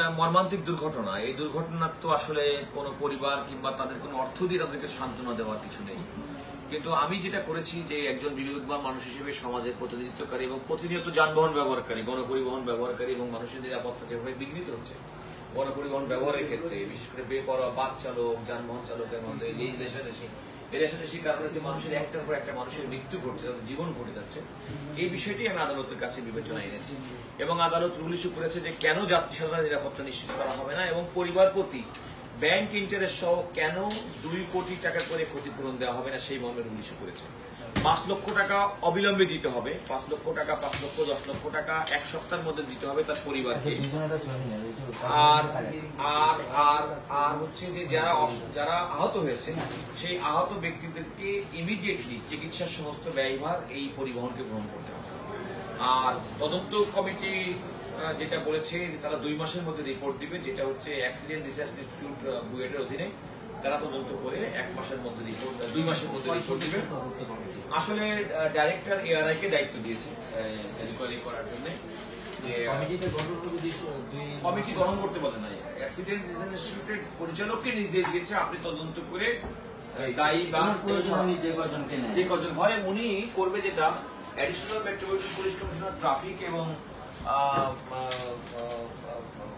মর্মান্তিক দুর্ঘটনা। এই দুর্ঘটনার তো আসলে কোনো পরিবার কিংবা তাদের কোনো অর্থ দিয়ে তাদেরকে সান্ত্বনা দেওয়ার কিছু নেই। কিন্তু আমি যেটা করেছি যে একজন বিবেকবান মানুষ হিসেবে সমাজের প্রতিনিধিত্বকারী এবং প্রতিনিয়ত যানবাহন ব্যবহারকারী, গণপরিবহন ব্যবহারকারী এবং মানুষের নিরাপত্তা যেভাবে বিঘ্নিত হচ্ছে গণপরিবহন ব্যবহারের ক্ষেত্রে, বিশেষ করে বেপরোয়া বাস চালক, যানবাহন চালকের মধ্যে এই রেশারেশির কারণে যে মানুষের একটার পর একটা মানুষের মৃত্যু ঘটছে, তাদের জীবন ঘটে যাচ্ছে, এই বিষয়টি আমি আদালতের কাছে বিবেচনায় এনেছি এবং আদালত রুল ইস্যু করেছে যে কেন যাত্রী সাধারণ নিরাপত্তা নিশ্চিত করা হবে না এবং পরিবার প্রতি ব্যাংক ইন্টারেস্ট সহ কেন 2 কোটি টাকা করে ক্ষতিপূরণ দেওয়া হবে না সেই মর্মে রুল ইস্যু করেছে। 5 লক্ষ টাকা অবিলম্বে দিতে হবে, 5 লক্ষ টাকা, 5 লক্ষ, 10 লক্ষ টাকা 1 সপ্তাহের মধ্যে দিতে হবে তার পরিবারকে। আর আর আর আর হচ্ছে যে যারা আহত হয়েছে সেই আহত ব্যক্তিদেরকে ইমিডিয়েটলি চিকিৎসার সমস্ত ব্যয়ভার এই পরিবহনকে গ্রহণ করতে হবে। আর তদন্ত কমিটি যেটা বলেছে যে তারা 2 মাসের মধ্যে রিপোর্ট দিবে, যেটা হচ্ছে অ্যাক্সিডেন্ট রিসার্চ ইনস্টিটিউট বুয়েটের অধীনে, তারা তদন্ত করে 1 মাসের মধ্যে রিপোর্ট, 2 মাসের মধ্যে রিপোর্ট দিবে। আসলে ডাইরেক্টর এআরআই কে দায়িত্ব দিয়েছে ইনকোয়ারি করার জন্য। কমিটি গঠন করতে বলে নাই, অ্যাক্সিডেন্ট রিসার্চ ইনস্টিটিউটের পরিচালককে নির্দেশ দিয়েছে আপনি তদন্ত করে দায়ী বা যে কজন হয় উনি করবে, যেটা additional metropolitan police commissioner traffic এবং